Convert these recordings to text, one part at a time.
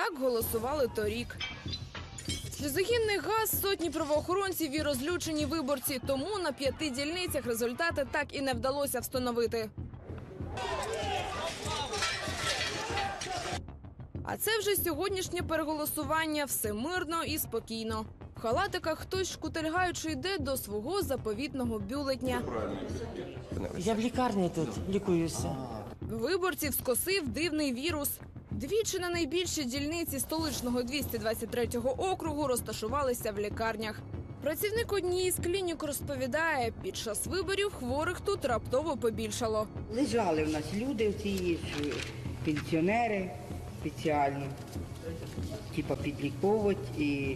Так голосували торік. Сльозогінний газ, сотні правоохоронців і розлючені виборці. Тому на 5 дільницях результати так і не вдалося встановити. А це вже сьогоднішнє переголосування. Все мирно і спокійно. В халатиках хтось, шкутильгаючи, йде до свого заповітного бюлетня. Я в лікарні тут лікуюся. Виборців скосив дивний вірус. Двічі на найбільші дільниці столичного 223-го округу розташувалися в лікарнях. Працівник однієї з клінік розповідає, під час виборів хворих тут раптово побільшало. Лежали в нас люди, ці пенсіонери спеціальні, типу підліковувати і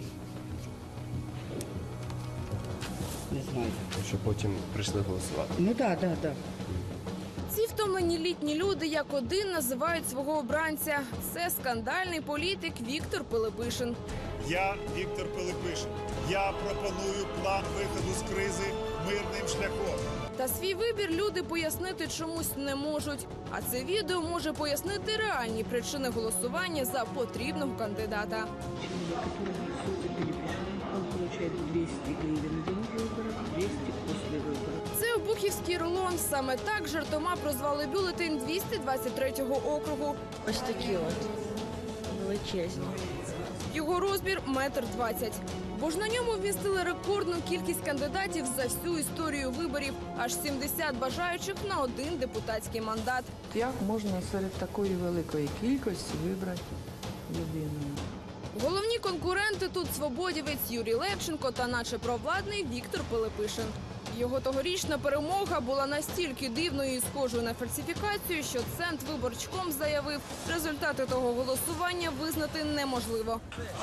не знаю. Щоб потім прийшли голосувати. Ну так. Ці втомлені літні люди як один називають свого обранця. Це скандальний політик Віктор Пилипишин. Я Віктор Пилипишин. Я пропоную план виходу з кризи мирним шляхом. Та свій вибір люди пояснити чомусь не можуть. А це відео може пояснити реальні причини голосування за потрібного кандидата. Це обухівський рулон. Саме так жартома прозвали бюлетень 223-го округу. Ось такі от величезні. Його розмір – 1,20 м. Бо ж на ньому вмістили рекордну кількість кандидатів за всю історію виборів. Аж 70 бажаючих на один депутатський мандат. Як можна серед такої великої кількості вибрати людину? Головні конкуренти тут свободівець Юрій Левченко та наче провладний Віктор Пилипишин. Його тогорічна перемога була настільки дивною і схожою на фальсифікацію, що Центрвиборчком заявив, результати того голосування визнати неможливо.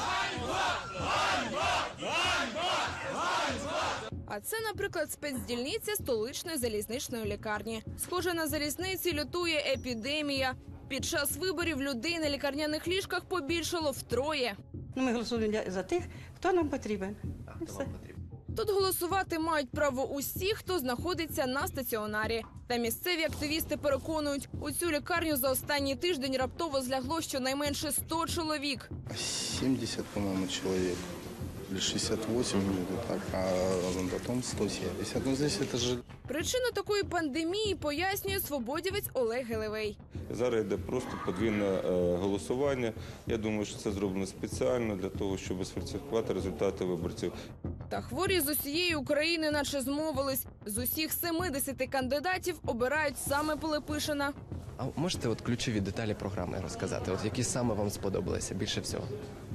А це, наприклад, спецдільниця столичної залізничної лікарні. Схоже, на залізниці лютує епідемія. Під час виборів людей на лікарняних ліжках побільшало втроє. Ми голосуємо за тих, хто нам потрібен. Тут голосувати мають право усі, хто знаходиться на стаціонарі. Та місцеві активісти переконують, у цю лікарню за останній тиждень раптово злягло щонайменше 100 чоловік. 70, по-моему, человек. Или 68, так, а потом 170. Ну, здесь это же... Причину такої пандемії пояснює свободівець Олег Гелевей. Зараз йде просто подвійне голосування. Я думаю, що це зроблено спеціально для того, щоб сфальсифікувати результати виборців. Та хворі з усієї України наче змовились. З усіх 70 кандидатів обирають саме Пилипишина. А можете от ключові деталі програми розказати? От які саме вам сподобалися більше всього?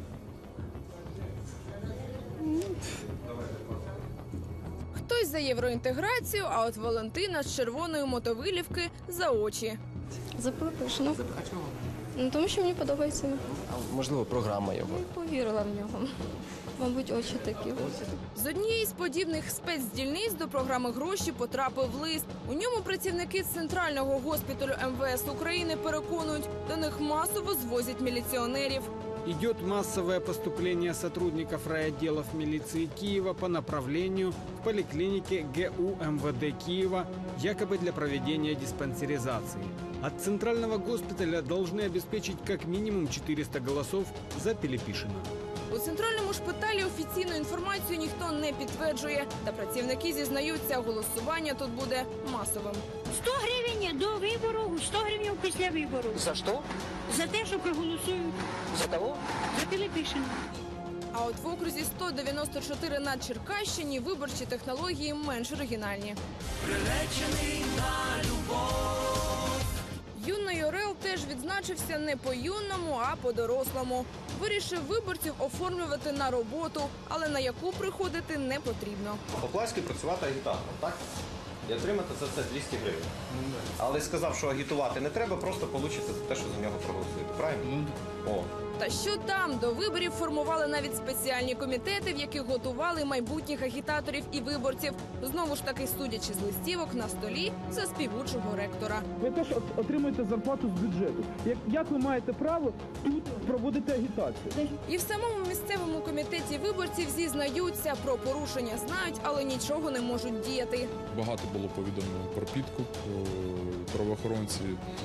Хтось за євроінтеграцію, а от Валентина з червоної мотовилівки за очі. За Пилипишина. Ну, тому що мені подобається. А можливо, програма його? Повірила в нього. Мабуть, очі такі. З однієї з подібних спецдільниць до програми «Гроші» потрапив лист. У ньому працівники Центрального госпіталю МВС України переконують, до них масово звозять міліціонерів. Идет массовое поступление сотрудников райотделов милиции Киева по направлению в поликлинике ГУ МВД Киева, якобы для проведения диспансеризации. От Центрального госпиталя должны обеспечить как минимум 400 голосов за Пилипишина. У центральному шпиталі офіційну інформацію ніхто не підтверджує. Та працівники зізнаються, голосування тут буде масовим. 100 гривень до вибору, 100 гривень після вибору. За що? За те, що проголосують. За кого? За Пилипишина. А от в окрузі 194 на Черкащині виборчі технології менш оригінальні. Приречений на любов. Юний Орел теж відзначився не по-юному, а по-дорослому. Вирішив виборців оформлювати на роботу, але на яку приходити не потрібно. Поплавський працювати агітатором, так? І отримати за це 200 гривень. Але сказав, що агітувати не треба, просто получите за те, що за нього проголосуєте. Правильно? О. Та що там, до виборів формували навіть спеціальні комітети, в яких готували майбутніх агітаторів і виборців. Знову ж таки, судячи з листівок на столі за співучого ректора. Ви теж отримуєте зарплату з бюджету. Як ви маєте право тут проводити агітацію? І в самому місцевому комітеті виборців зізнаються, про порушення знають, але нічого не можуть діяти. Багато було повідомлено про підкуп. Правоохоронці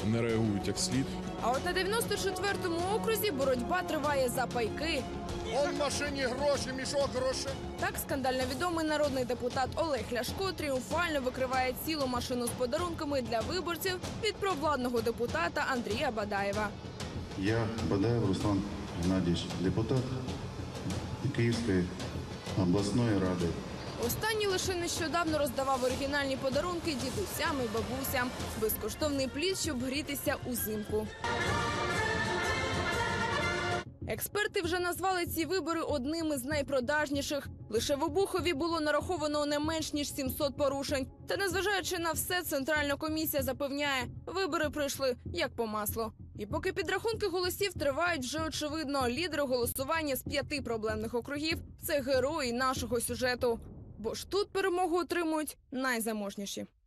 не реагують як слід. А от на 94-му окрузі боротьба триває за пайки. Он в машині гроші, мішок грошей. Так скандально відомий народний депутат Олег Ляшко тріумфально викриває цілу машину з подарунками для виборців від провладного депутата Андрія Бадаєва. Я, Бадаєв Руслан Геннадійович, депутат Київської обласної ради. Останній лише нещодавно роздавав оригінальні подарунки дідусям і бабусям. Безкоштовний плід, щоб грітися узимку. Експерти вже назвали ці вибори одними з найпродажніших. Лише в Обухові було нараховано не менш ніж 700 порушень. Та незважаючи на все, Центральна комісія запевняє, вибори пройшли як по маслу. І поки підрахунки голосів тривають, вже очевидно, лідери голосування з 5 проблемних округів – це герої нашого сюжету. Бо ж тут перемогу отримують найзаможніші.